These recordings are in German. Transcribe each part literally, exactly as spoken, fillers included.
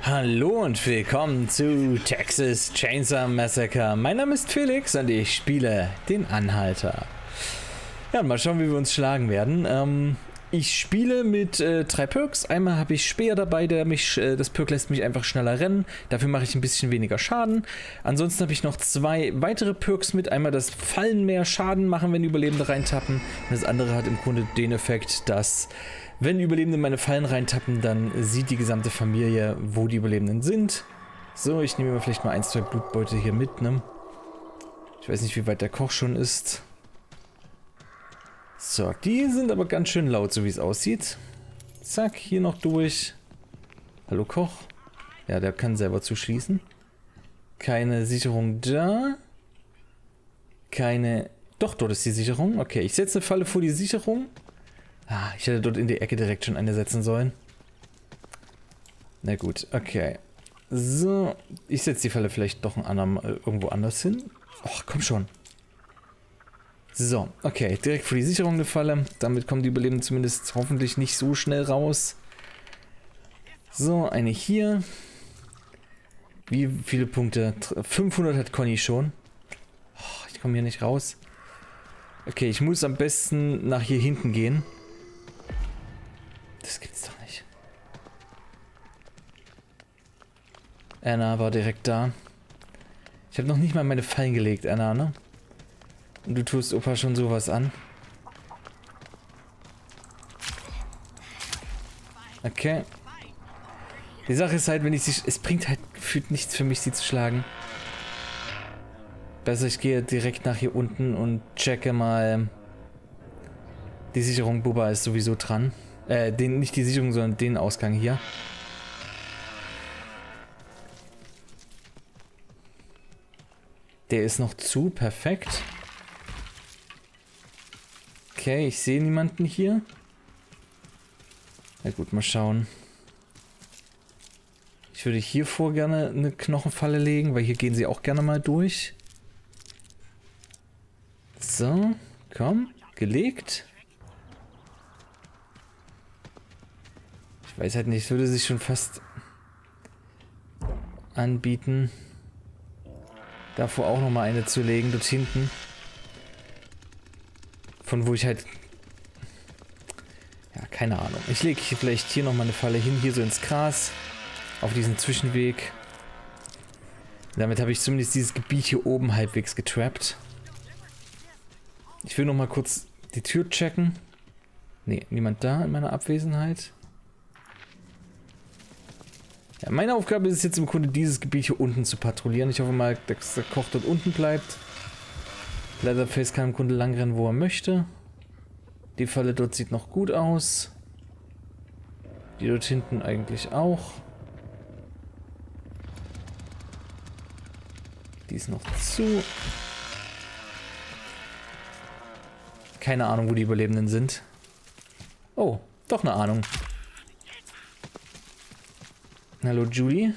Hallo und willkommen zu Texas Chainsaw Massacre. Mein Name ist Felix und ich spiele den Anhalter. Ja, mal schauen, wie wir uns schlagen werden. Ähm, ich spiele mit äh, drei Perks. Einmal habe ich Speer dabei, der mich, äh, das Perk lässt mich einfach schneller rennen. Dafür mache ich ein bisschen weniger Schaden. Ansonsten habe ich noch zwei weitere Perks mit. Einmal das Fallen mehr Schaden machen, wenn Überlebende reintappen. Und das andere hat im Grunde den Effekt, dass wenn Überlebende in meine Fallen reintappen, dann sieht die gesamte Familie, wo die Überlebenden sind. So, ich nehme mir vielleicht mal ein, zwei Blutbeute hier mit, ne? Ich weiß nicht, wie weit der Koch schon ist. So, die sind aber ganz schön laut, so wie es aussieht. Zack, hier noch durch. Hallo Koch. Ja, der kann selber zuschließen. Keine Sicherung da. Keine... Doch, dort ist die Sicherung. Okay, ich setze eine Falle vor die Sicherung. Ah, ich hätte dort in die Ecke direkt schon eine setzen sollen. Na gut, okay. So, ich setze die Falle vielleicht doch ein anderem, äh, irgendwo anders hin. Och, komm schon. So, okay, direkt vor die Sicherung eine Falle. Damit kommen die Überlebenden zumindest hoffentlich nicht so schnell raus. So, eine hier. Wie viele Punkte? fünfhundert hat Conny schon. Oh, ich komme hier nicht raus. Okay, ich muss am besten nach hier hinten gehen. Das gibt's doch nicht. Anna war direkt da. Ich habe noch nicht mal meine Fallen gelegt, Anna, ne? Und du tust Opa schon sowas an. Okay. Die Sache ist halt, wenn ich sie... Es bringt halt gefühlt nichts für mich, sie zu schlagen. Besser, ich gehe direkt nach hier unten und checke mal... Die Sicherung. Bubba ist sowieso dran. Äh, den, nicht die Sicherung, sondern den Ausgang hier. Der ist noch zu, perfekt. Okay, ich sehe niemanden hier. Na gut, mal schauen. Ich würde hier vor gerne eine Knochenfalle legen, weil hier gehen sie auch gerne mal durch. So, komm, gelegt. Ich weiß halt nicht, es würde sich schon fast anbieten, davor auch nochmal eine zu legen, dort hinten. Von wo ich halt... Ja, keine Ahnung. Ich lege vielleicht hier nochmal eine Falle hin, hier so ins Gras, auf diesen Zwischenweg. Damit habe ich zumindest dieses Gebiet hier oben halbwegs getrappt. Ich will nochmal kurz die Tür checken. Ne, niemand da in meiner Abwesenheit. Ja, meine Aufgabe ist es jetzt im Grunde, dieses Gebiet hier unten zu patrouillieren. Ich hoffe mal, dass der Koch dort unten bleibt. Leatherface kann im Grunde langrennen, wo er möchte. Die Falle dort sieht noch gut aus. Die dort hinten eigentlich auch. Die ist noch zu. Keine Ahnung, wo die Überlebenden sind. Oh, doch eine Ahnung. Hallo Julie.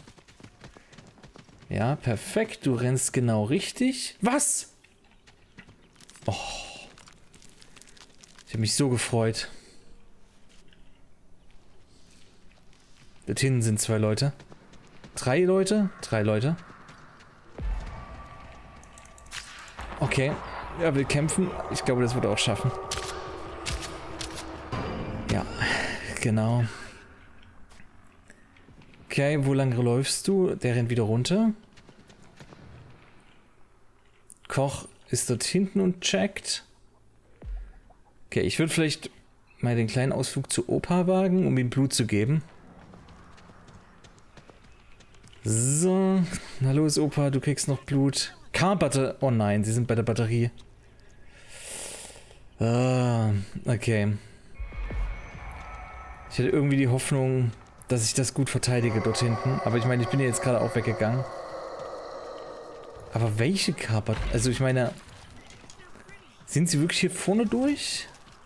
Ja, perfekt. Du rennst genau richtig. Was? Oh. Ich habe mich so gefreut. Dort hinten sind zwei Leute. Drei Leute? Drei Leute. Okay. Er will kämpfen. Ich glaube, das wird er auch schaffen. Ja, genau. Okay, wo lang läufst du? Der rennt wieder runter. Koch ist dort hinten und checkt. Okay, ich würde vielleicht mal den kleinen Ausflug zu Opa wagen, um ihm Blut zu geben. So, na los Opa, du kriegst noch Blut. Car-Batterie. Oh nein, sie sind bei der Batterie. Ah, okay. Ich hatte irgendwie die Hoffnung, dass ich das gut verteidige dort hinten. Aber ich meine, ich bin ja jetzt gerade auch weggegangen. Aber welche Kapert? Also ich meine... Sind sie wirklich hier vorne durch?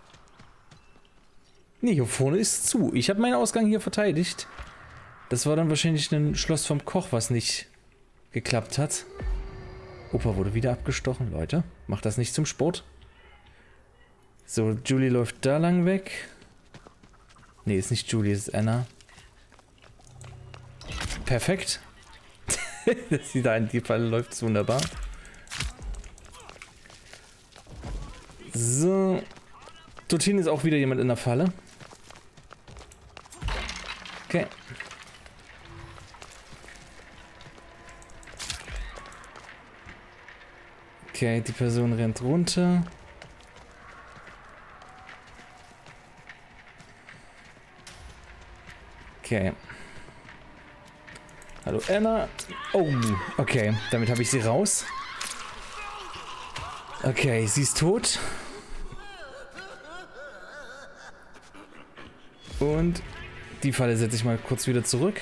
Nee, hier vorne ist zu. Ich habe meinen Ausgang hier verteidigt. Das war dann wahrscheinlich ein Schloss vom Koch, was nicht geklappt hat. Opa wurde wieder abgestochen. Leute, macht das nicht zum Sport. So, Julie läuft da lang weg. Nee, ist nicht Julie, ist Anna. Perfekt. Das sieht da in die Falle läuft wunderbar. So. Dorthin ist auch wieder jemand in der Falle. Okay. Okay, die Person rennt runter. Okay. Hallo Anna. Oh, okay. Damit habe ich sie raus. Okay, sie ist tot. Und die Falle setze ich mal kurz wieder zurück.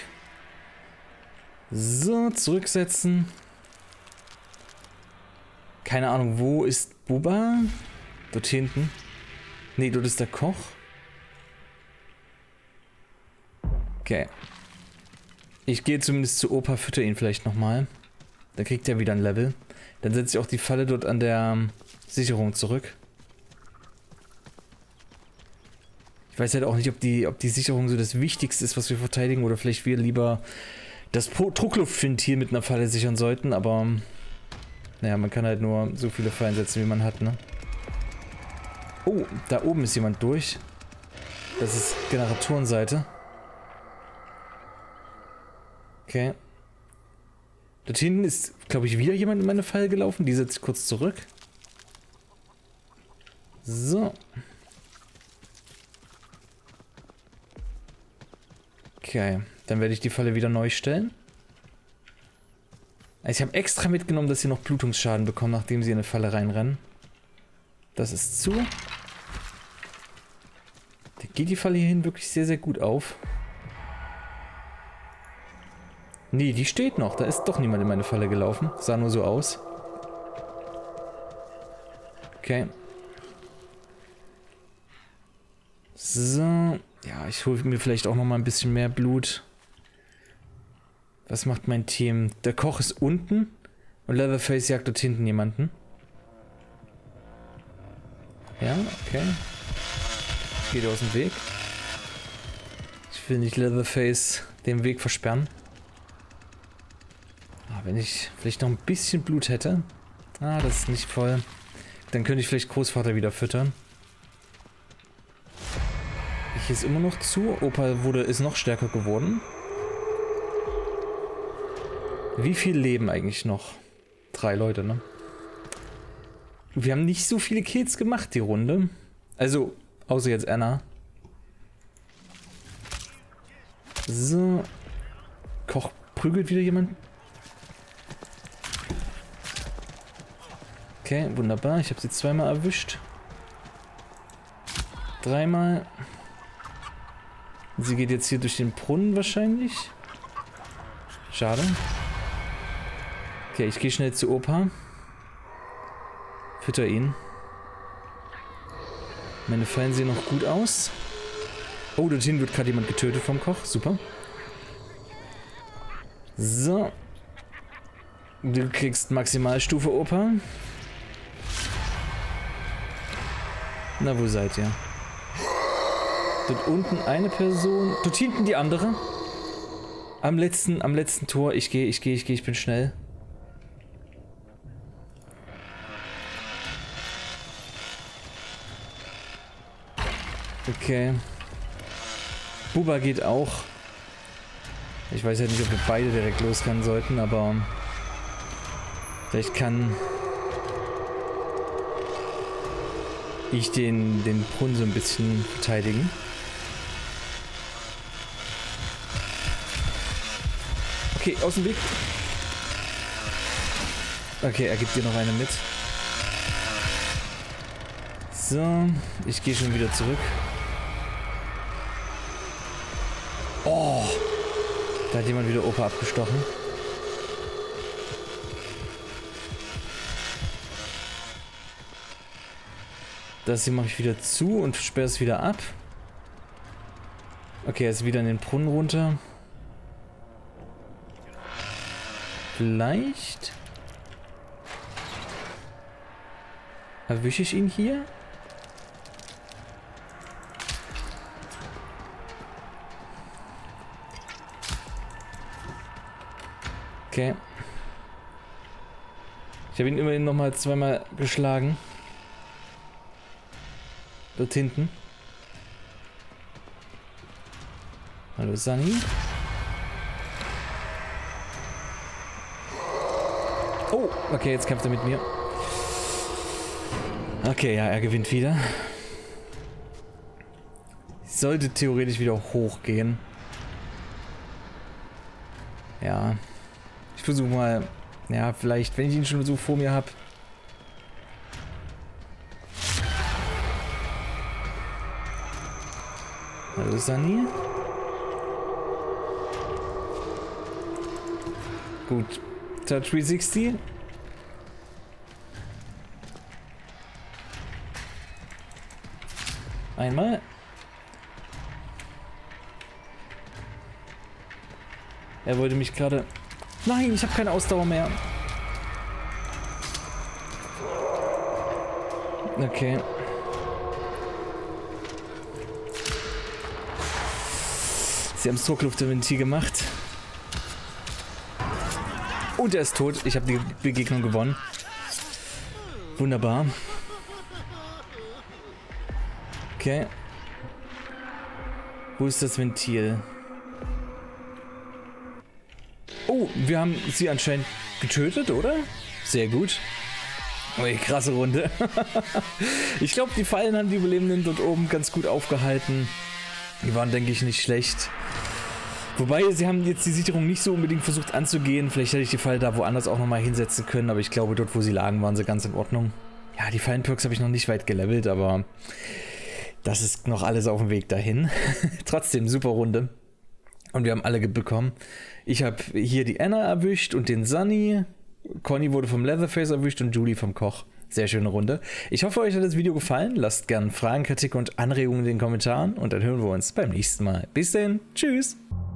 So, zurücksetzen. Keine Ahnung, wo ist Buba? Dort hinten. Nee, dort ist der Koch. Okay. Ich gehe zumindest zu Opa, fütter ihn vielleicht nochmal. Dann kriegt er wieder ein Level. Dann setze ich auch die Falle dort an der Sicherung zurück. Ich weiß halt auch nicht, ob die, ob die Sicherung so das Wichtigste ist, was wir verteidigen, oder vielleicht wir lieber das Druckluftventil mit einer Falle sichern sollten, aber naja, man kann halt nur so viele Fallen setzen, wie man hat, ne? Oh, da oben ist jemand durch. Das ist Generatorenseite. Okay. Dort hinten ist, glaube ich, wieder jemand in meine Falle gelaufen. Die setze ich kurz zurück. So. Okay, dann werde ich die Falle wieder neu stellen. Also ich habe extra mitgenommen, dass sie noch Blutungsschaden bekommen, nachdem sie in eine Falle reinrennen. Das ist zu. Da geht die Falle hierhin wirklich sehr, sehr gut auf. Nee, die steht noch. Da ist doch niemand in meine Falle gelaufen. Sah nur so aus. Okay. So. Ja, ich hole mir vielleicht auch noch mal ein bisschen mehr Blut. Was macht mein Team? Der Koch ist unten und Leatherface jagt dort hinten jemanden. Ja, okay. Geht aus dem Weg. Ich will nicht Leatherface den Weg versperren. Ah, wenn ich vielleicht noch ein bisschen Blut hätte. Ah, das ist nicht voll. Dann könnte ich vielleicht Großvater wieder füttern. Ich ist immer noch zu. Opa wurde, ist noch stärker geworden. Wie viel leben eigentlich noch? Drei Leute, ne? Wir haben nicht so viele Kills gemacht, die Runde. Also, außer jetzt Anna. So. Koch prügelt wieder jemand. Okay, wunderbar. Ich habe sie zweimal erwischt. Dreimal. Sie geht jetzt hier durch den Brunnen wahrscheinlich. Schade. Okay, ich gehe schnell zu Opa. Fütter ihn. Meine Fallen sehen noch gut aus. Oh, dorthin wird gerade jemand getötet vom Koch. Super. So. Du kriegst Maximalstufe, Opa. Na, wo seid ihr? Dort unten eine Person. Dort hinten die andere. Am letzten, am letzten Tor. Ich gehe, ich gehe, ich gehe, ich bin schnell. Okay. Buba geht auch. Ich weiß ja nicht, ob wir beide direkt losrennen sollten, aber vielleicht kann ich den, den Brunnen so ein bisschen verteidigen. Okay, aus dem Weg. Okay, er gibt dir noch eine mit. So, ich gehe schon wieder zurück. Oh, da hat jemand wieder Opa abgestochen. Das hier mache ich wieder zu und sperre es wieder ab. Okay, er ist wieder in den Brunnen runter. Vielleicht erwische ich ihn hier. Okay. Ich habe ihn immerhin nochmal zweimal geschlagen. Dort hinten. Hallo Sunny. Oh, okay, jetzt kämpft er mit mir. Okay, ja, er gewinnt wieder. Sollte theoretisch wieder hochgehen. Ja. Ich versuche mal, ja, vielleicht, wenn ich ihn schon so vor mir habe. Hallo Sunny. Gut. Touch dreihundertsechzig. Einmal. Er wollte mich gerade... Nein, ich habe keine Ausdauer mehr. Okay. Sie haben das Drucklufterventil gemacht. Und er ist tot. Ich habe die Begegnung gewonnen. Wunderbar. Okay. Wo ist das Ventil? Oh, wir haben sie anscheinend getötet, oder? Sehr gut. Ui, krasse Runde. Ich glaube, die Fallen haben die Überlebenden dort oben ganz gut aufgehalten. Die waren, denke ich, nicht schlecht. Wobei, sie haben jetzt die Sicherung nicht so unbedingt versucht anzugehen. Vielleicht hätte ich die Falle da woanders auch nochmal hinsetzen können, aber ich glaube, dort, wo sie lagen, waren sie ganz in Ordnung. Ja, die Fallenperks habe ich noch nicht weit gelevelt, aber das ist noch alles auf dem Weg dahin. Trotzdem, super Runde. Und wir haben alle bekommen. Ich habe hier die Anna erwischt und den Sunny. Conny wurde vom Leatherface erwischt und Julie vom Koch. Sehr schöne Runde. Ich hoffe, euch hat das Video gefallen. Lasst gerne Fragen, Kritik und Anregungen in den Kommentaren. Und dann hören wir uns beim nächsten Mal. Bis dann. Tschüss.